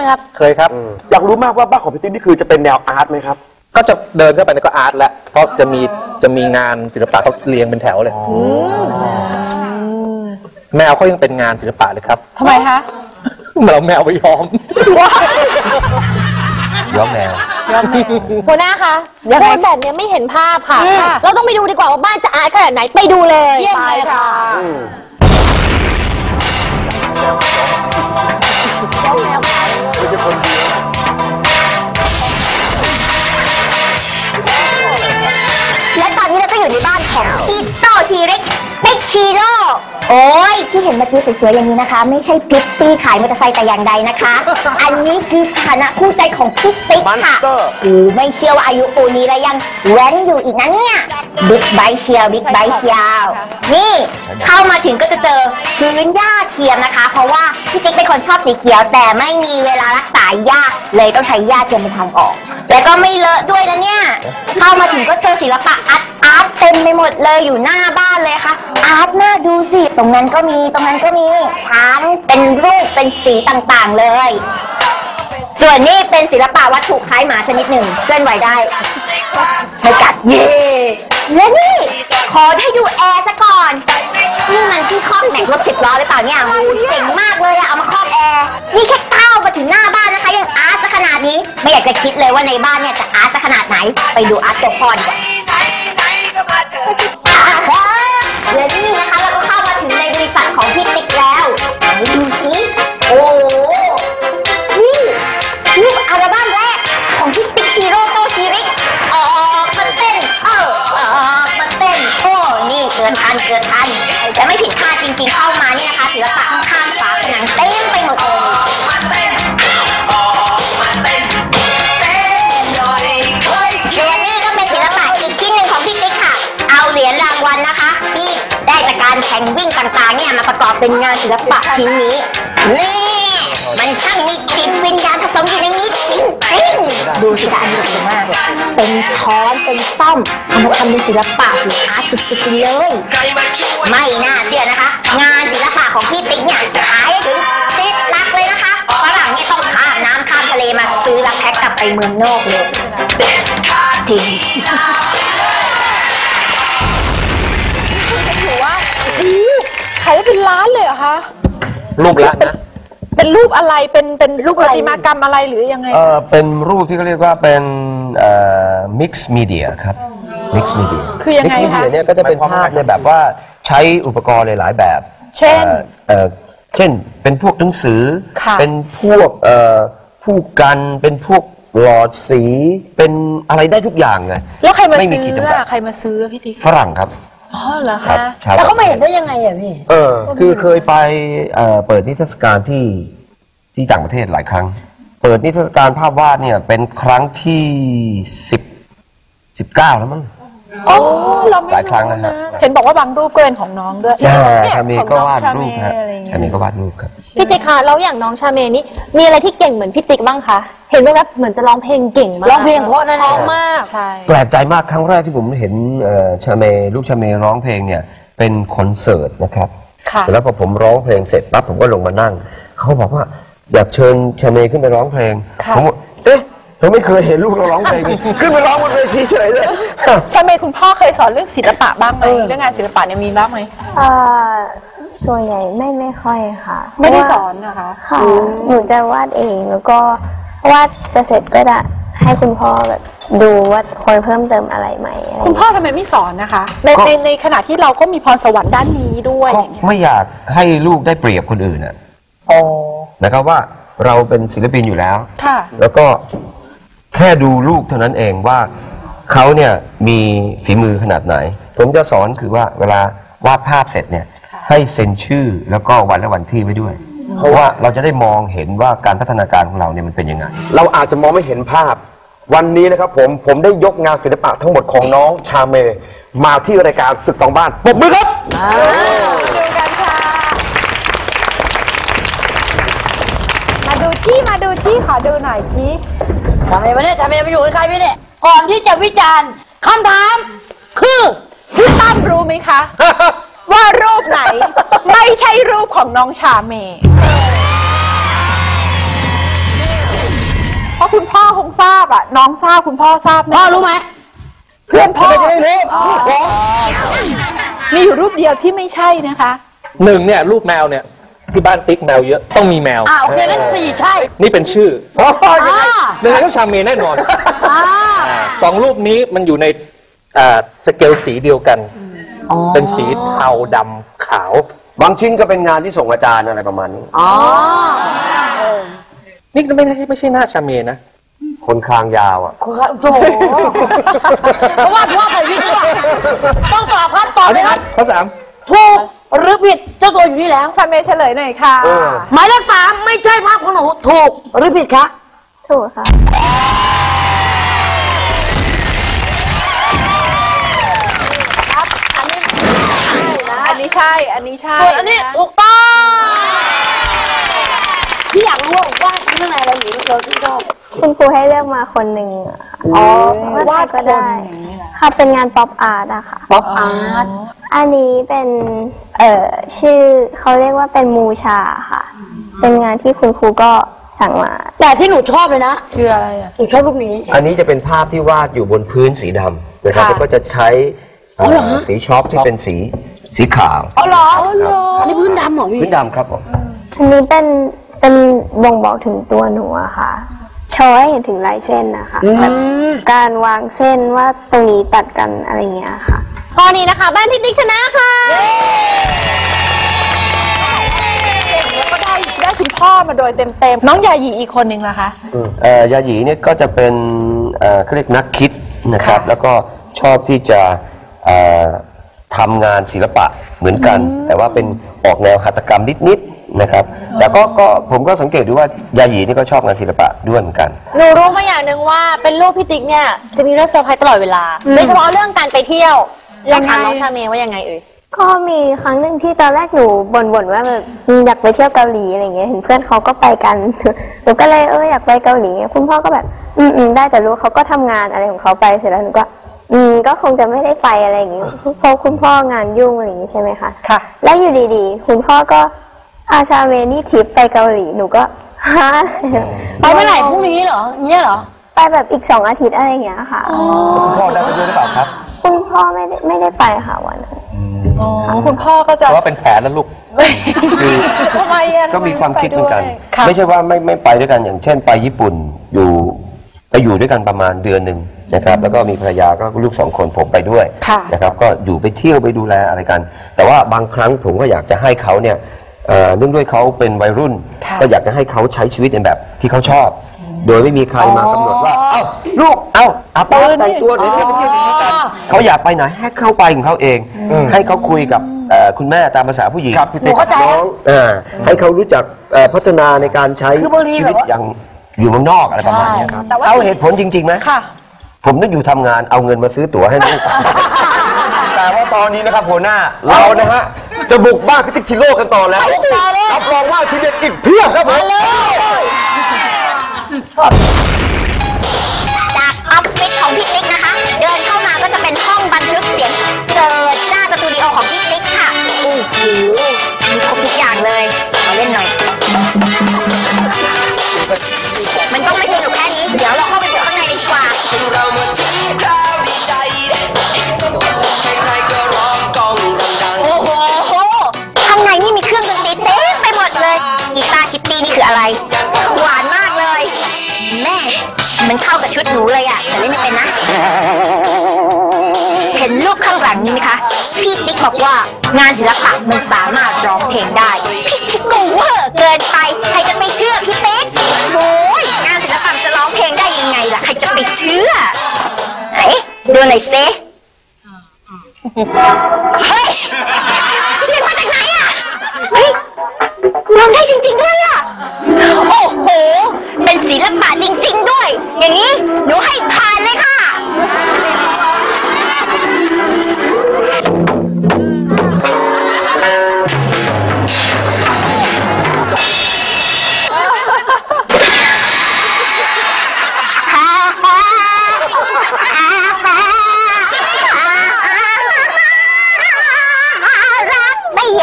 ครับเคยครับอยากรู้มากว่าบ้านของพี่ติ๊กนี่คือจะเป็นแนวอาร์ตไหมครับก็จะเดินเข้าไปในก็อาร์ตแล้วเพราะจะมีงานศิลปะเขาเรียงเป็นแถวเลยแมวเขายังเป็นงานศิลปะเลยครับทำไมคะเราแมวไปย้อมย้อมแมวหัวหน้าคะพูดแบบนี้ไม่เห็นภาพค่ะเราต้องไปดูดีกว่าว่าบ้านจะอาร์ตขนาดไหนไปดูเลยไปค่ะและตอนนี้เราก็อยู่ในบ้านของพี่โตทีเร็กติ๊กชีโร่โอ้ยที่เห็นเมื่อกี้สวยๆอย่างนี้นะคะไม่ใช่พิตตี้ขายมอเตอร์ไซค์แต่อย่างใดนะคะอันนี้คือฐานะคู่ใจของพี่ติ๊กค่ะไม่เชื่อว่าอายุปูนี้แล้วยังแว้นอยู่อีกนะเนี่ยบิ๊กไบค์เชียวบิ๊กไบค์เชียวนี่เข้ามาถึงก็จะเจอพื้นหญ้าเทียมนะคะเพราะว่าพี่ติ๊กเป็นคนชอบสีเขียวแต่ไม่มีเวลารักษาหญ้าเลยต้องใช้หญ้าเทียมเป็นทางออกแล้วก็ไม่เลอะด้วยนะเนี่ยเข้ามาถึงก็เจอศิลปะอาร์ตเต็มไปหมดเลยอยู่หน้าบ้านเลยค่ะอาร์ตน่าดูสิตรงนั้นก็มีตรงนั้นก็มีช้างเป็นรูปเป็นสีต่างๆเลยส่วนนี้เป็นศิลปะวัตถุคล้ายหมาชนิดหนึ่งเคลื่อนไหวได้ไม่กัดเย่และนี่ขอให้ดูแอร์ซะก่อนนี่มันที่ครอบแหนกรถ10 ล้อหรือเปล่าเนี่ยเจ๋งมากเลยอะเอามาครอบแอร์นี่แค่ก้าวมาถึงหน้าบ้านนะคะยังอาร์ตซะขนาดนี้ไม่อยากจะคิดเลยว่าในบ้านเนี่ยจะอาร์ตซะขนาดไหนไปดูอาร์ตตัวพ่อดีกว่าและนี่นะคะเราก็เข้ามาถึงในบริษัทของพี่ติ๊กแล้วดูสิโอ้นี่รูปอัลบั้มแรกของพี่ติ๊กชีโร่โตชิริออกมาเต้นออกมาเต้นโอ้นี่เกิดทันแต่ไม่ผิดคาดจริงๆเข้ามานี่นะคะศิลปะข้างๆฝาผนังเต็มไปหมดเลยส่วนนี้ก็เป็นศิลปะอีกชิ้นหนึ่งของพี่ติ๊กค่ะเอาเหรียญรางวัลนะคะที่ได้จากการแข่งวิ่งต่างๆเนี่ยมาประกอบเป็นงานศิลปะชิ้นนี้นี่มันช่างมีจิตวิญญาณผสมอยู่ในนี้จริงๆดูสิคะอันนี้สวยมากเป็นช้อนเป็นซ่อมเอามาทำเป็นศิลปะหรืออาร์ตสุดๆเลยไม่น่าเชื่อนะคะงานศิลปะของพี่ติ๊กเนี่ยขายถึง7 หลักเลยนะคะฝรั่งเนี่ยต้องข้ามน้ำข้ามทะเลมาซื้อแล้วแพ็คกลับไปเมืองนอกเลยจริงถือว่าขายเป็นล้านเลยเหรอคะรูปละนะเป็นรูปอะไรเป็นรูปประติมากรรมอะไรหรือยังไงเป็นรูปที่เขาเรียกว่าเป็นmix media ครับ mix media คือยังไงคะ mix media เนี่ยก็จะเป็นภาพในแบบว่าใช้อุปกรณ์หลายแบบเช่นเป็นพวกหนังสือเป็นพวกผู้กันเป็นพวกหลอดสีเป็นอะไรได้ทุกอย่างไงแล้วใครมาซื้อใครมาซื้อพี่ติ๊กฝรั่งครับอ๋อเหรอคะแล้วเขามาเห็นได้ยังไงอ่ะพี่คือเคยไปเปิดนิทรรศการที่ต่างประเทศหลายครั้งเปิดนิทรรศการภาพวาดเนี่ยเป็นครั้งที่19แล้วมั้งโอ้เราไม่หลายครั้งนะฮะเห็นบอกว่าบางรูปก็เป็นของน้องด้วยชาเมย์ก็วาดรูปครับชาเมย์ก็วาดรูปครับพี่ติ๊กคะแล้วอย่างน้องชาเมย์นี่มีอะไรที่เก่งเหมือนพี่ติ๊กบ้างคะเห็นไหมครับเหมือนจะร้องเพลงเก่งมากร้องเพลงเพราะนั่นเองมากใช่แปลกใจมากครั้งแรกที่ผมเห็นชาเมย์ลูกชาเมย์ร้องเพลงเนี่ยเป็นคอนเสิร์ตนะครับแล้วพอผมร้องเพลงเสร็จปั๊บผมก็ลงมานั่งเขาบอกว่าอยากเชิญชาเมย์ขึ้นไปร้องเพลงผมบอกเราไม่เคยเห็นลูกเราร้องเพลงขึ้นไปร้องบนเวทีเฉยเลยใช่ไหมคุณพ่อเคยสอนเรื่องศิลปะบ้างไหมเรื่องงานศิลปะเนี่ยมีบ้างไหมส่วนใหญ่ไม่ค่อยค่ะไม่ได้สอนนะคะค่ะหนูจะวาดเองแล้วก็วาดจะเสร็จก็จะให้คุณพ่อแบบดูว่าควรเพิ่มเติมอะไรไหมคุณพ่อทำไมไม่สอนนะคะในขณะที่เราก็มีพรสวรรค์ด้านนี้ด้วยไม่อยากให้ลูกได้เปรียบคนอื่นนะครับว่าเราเป็นศิลปินอยู่แล้วแล้วก็แค่ดูลูกเท่านั้นเองว่าเขาเนี่ยมีฝีมือขนาดไหนผมจะสอนคือว่าเวลาวาดภาพเสร็จเนี่ยให้เซ็นชื่อแล้วก็วันและวันที่ไว้ด้วยเพราะว่าเราจะได้มองเห็นว่าการพัฒนาการของเราเนี่ยมันเป็นยังไงเราอาจจะมองไม่เห็นภาพวันนี้นะครับผมได้ยกงานศิลปะทั้งหมดของน้องชาเมย์มาที่รายการศึก2 บ้านปรบมือครับมาดูจี้ขอดูหน่อยจี้ชาเมย์มาเนี่ยชาเมย์มาอยู่กับใครพี่เนี่ยก่อนที่จะวิจารณ์คำถามคือพี่ตั้มรู้ไหมคะ ว่ารูปไหนไม่ใช่รูปของน้องชาเมย์ว่าคุณพ่อคงทราบอ่ะน้องทราบคุณพ่อทราบพ่อรู้ไหมเพื่อนพ่อจะไม่รู้มีอยู่รูปเดียวที่ไม่ใช่นะคะหนึ่งเนี่ยรูปแมวเนี่ยที่บ้านติ๊กแมวเยอะต้องมีแมวโอเคนั้น4ใช่นี่เป็นชื่อยังไงก็ชาเมแน่นอนสองรูปนี้มันอยู่ในสเกลสีเดียวกันเป็นสีเทาดำขาวบางชิ้นก็เป็นงานที่ส่งอาจารย์อะไรประมาณนี้นี่ไม่ใช่หน้าชาเมนะคนคางยาวอ่ะโอ้โหเพราะว่าพ่อใส่วิกหรือเปล่าต้องตอบครับตอบเลยครับข้อสามถูกหรือผิดเจ้าตัวอยู่นี่แล้วชาเมเฉลยหน่อยค่ะหมายเลข3ไม่ใช่ภาพของหนูถูกหรือผิดคะถูกค่ะอันนี้ใช่อันนี้ถูกต้องที่อยากรู้ว่าข้างในอะไรหนูเราที่ชอบคุณครูให้เลือกมาคนหนึ่งวาดก็ได้ค่ะเป็นงานป๊อปอาร์ตอะค่ะป๊อปอาร์ตอันนี้เป็นชื่อเขาเรียกว่าเป็นมูชาค่ะเป็นงานที่คุณครูก็สั่งมาแต่ที่หนูชอบเลยนะคืออะไรอ่ะหนูชอบรูปนี้อันนี้จะเป็นภาพที่วาดอยู่บนพื้นสีดำนะครับแล้วก็จะใช้สีช็อปที่เป็นสีขาวเหรออันนี้พื้นดำเหรอพี่พื้นดำครับผมอันนี้เป็นบ่งบอกถึงตัวหนูอะค่ะโชว์ให้เห็นถึงลายเส้นนะคะแบบการวางเส้นว่าตรงนี้ตัดกันอะไรอย่างเงี้ยค่ะข้อนี้นะคะบ้านพี่ติ๊กชนะค่ะแล้วก็ได้คุณพ่อมาโดยเต็มน้องยาหยีอีกคนหนึ่งล่ะคะยาหยีเนี่ยก็จะเป็นเขาเรียกนักคิดนะครับแล้วก็ชอบที่จะทำงานศิลปะเหมือนกันแต่ว่าเป็นออกแนวหัตถกรรมนิดๆนะครับแต่ก็ผมก็สังเกตดูว่ายาหยีนี่ก็ชอบงานศิลปะด้วยเหมือนกันหนูรู้มาอย่างหนึ่งว่าเป็นลูกพี่ติ๊กเนี่ยจะมีเรื่องเซอร์ไพรส์ตลอดเวลาโดยเฉพาะเรื่องการไปเที่ยวยังถามน้องชาเมว่ายังไงก็มีครั้งหนึ่งที่ตอนแรกหนูบ่นว่าแบบอยากไปเที่ยวเกาหลีอะไรเงี้ยเห็นเพื่อนเขาก็ไปกันหนูก็เลยอยากไปเกาหลีคุณพ่อก็แบบได้แต่รู้เขาก็ทำงานอะไรของเขาไปเสร็จแล้วหนูก็ก็คงจะไม่ได้ไปอะไรอย่างงี้เพราะคุณพ่องานยุ่งอะไรอย่างงี้ใช่ไหมคะค่ะแล้วอยู่ดีๆคุณพ่อก็อาชาเมนี่ทริปไปเกาหลีหนูก็ไปเมื่อไหร่พรุ่งนี้เหรอเงี้ยเหรอไปแบบอีก2 อาทิตย์อะไรอย่างเงี้ยค่ะคุณพ่อได้ไปด้วยหรือเปล่าครับคุณพ่อไม่ได้ไปค่ะวันนั้นคุณพ่อก็จะว่าเป็นแผนแล้วลูกทำไมก็มีความคิดเหมือนกันไม่ใช่ว่าไม่ไปด้วยกันอย่างเช่นไปญี่ปุ่นไปอยู่ด้วยกันประมาณเดือนหนึ่งนะครับแล้วก็มีภรรยาก็ลูก2 คนผมไปด้วยนะครับก็อยู่ไปเที่ยวไปดูแลอะไรกันแต่ว่าบางครั้งผมก็อยากจะให้เขาเนี่ยเนื่องด้วยเขาเป็นวัยรุ่นก็อยากจะให้เขาใช้ชีวิตในแบบที่เขาชอบโดยไม่มีใครมากำหนดว่าเอ้าลูกอาป้าแต่งตัวเดี๋ยวไปเที่ยวกันเขาอยากไปไหนให้เข้าไปของเขาเองให้เขาคุยกับคุณแม่ตามภาษาผู้หญิงหนูเข้าใจให้เขารู้จักพัฒนาในการใช้ชีวิตอย่างอยู่เมืองนอกอะไรประมาณนี้ครับเอาเหตุผลจริงๆไหมผมต้องอยู่ทำงานเอาเงินมาซื้อตั๋วให้ลูกแต่ว่าตอนนี้นะครับหัวหน้าเรานะฮะจะบุกบ้านพี่ติ๊กชิโร่กันต่อแล้วรับรองว่าทีเด็ดอีกเพียบครับผมจากออฟฟิศของพี่ติ๊กนะคะเดินเข้ามาก็จะเป็นห้องบันทึกเสียงเจิดจ้าสตูดิโอของพี่ติ๊กค่ะโอ้โหมีครบทุกอย่างเลยขอเล่นหน่อยมันต้องไม่สนุกแค่นี้เดี๋ยวเราเข้าไปดูข้างในดีกว่าเรามาถึงคราวดีใจใครๆก็ร้องกองดังๆโอ้โหข้างในนี่มีเครื่องดนตรีเต็มไปหมดเลยกีตาร์คิตตี้นี่คืออะไรหวานมากเลยแม่มันเข้ากับชุดหนูเลยอะแต่เล่นไม่เป็นนะเห็นรูปข้างหลังนี้ไหมคะพี่ติ๊กบอกว่างานศิลปะมันสามารถร้องเพลงได้พี่ติ๊กก็เวอร์เกินไปใครจะไปเชื่อพี่ติ๊กโอ้ยงานศิลปะจะร้องเพลงได้ยังไงล่ะใครจะไปเชื่อเจ๊ดูหน่อยเซ่เฮ้ยเสียงมาจากไหนอะเฮ้ยร้องได้จริงๆด้วยอะโอ้โหเป็นศิลปะจริงๆด้วยอย่างนี้หนูให้ผ่านเลยค่ะ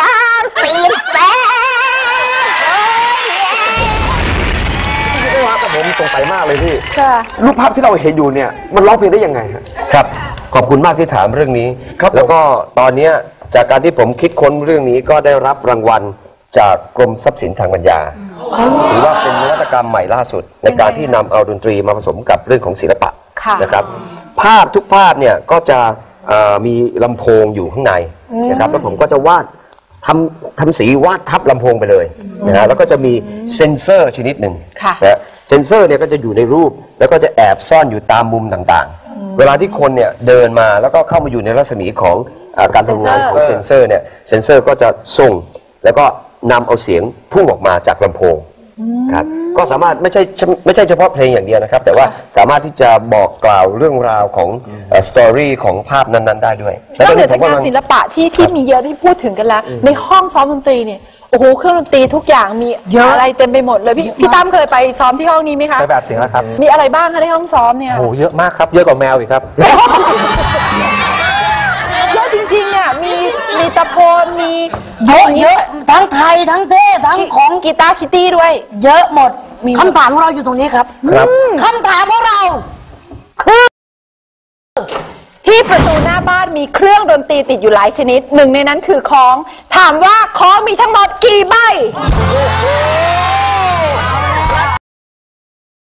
ผผมสงสัยมากเลยพี่ค่ะรูปภาพที่เราเห็นอยู่เนี่ยมันร้องเพลงได้ยังไงฮะครับขอบคุณมากที่ถามเรื่องนี้ครับแล้วก็ตอนเนี้ยจากการที่ผมคิดค้นเรื่องนี้ก็ได้รับรางวัลจากกรมทรัพย์สินทางปัญญาถือว่าเป็นนวัตกรรมใหม่ล่าสุด ในการที่นำเอาดนตรีมาผสมกับเรื่องของศิลปะค่ะนะครับภาพทุกภาพเนี่ยก็จะมีลำโพงอยู่ข้างในนะครับแล้วผมก็จะวาดทำสีวาดทับลำโพงไปเลยนะฮะแล้วก็จะมีเซ็นเซอร์ชนิดหนึ่งค่ะนะเซ็นเซอร์เนี่ยก็จะอยู่ในรูปแล้วก็จะแอบซ่อนอยู่ตามมุมต่างๆ เวลาที่คนเนี่ยเดินมาแล้วก็เข้ามาอยู่ในรัศมีของการทำงานของเซ็นเซอร์เนี่ยเซ็นเซอร์ก็จะส่งแล้วก็นำเอาเสียงพุ่งออกมาจากลำโพงครับก็สามารถไม่ใช่เฉพาะเพลงอย่างเดียวนะครับแต่ว่าสามารถที่จะบอกกล่าวเรื่องราวของสตอรี่ของภาพนั้นๆได้ด้วยนอกเหนือจากงานศิลปะที่มีเยอะที่พูดถึงกันแล้ว ในห้องซ้อมดนตรีเนี่ยโอ้โหเครื่องดนตรีทุกอย่างมีอะไรเต็มไปหมดเลยพี่ตั้มเคยไปซ้อมที่ห้องนี้ไหมคะไปแบบเสียงแล้วครับมีอะไรบ้างคะในห้องซ้อมเนี่ยโอ้โหเยอะมากครับเยอะกว่าแมวอีกครับเยอะจริงๆเนี่ยมีตะโพนมีเยอะทั้งไทยทั้งเทศทั้งของกีตาร์คิตตี้ด้วยเยอะหมดมีหมดคำถามของเราอยู่ตรงนี้ครับครับคำถามของเราที่ประตูหน้าบ้านมีเครื่องดนตรีติดอยู่หลายชนิดหนึ่งในนั้นคือค้องถามว่าค้องมีทั้งหมดกี่ใบ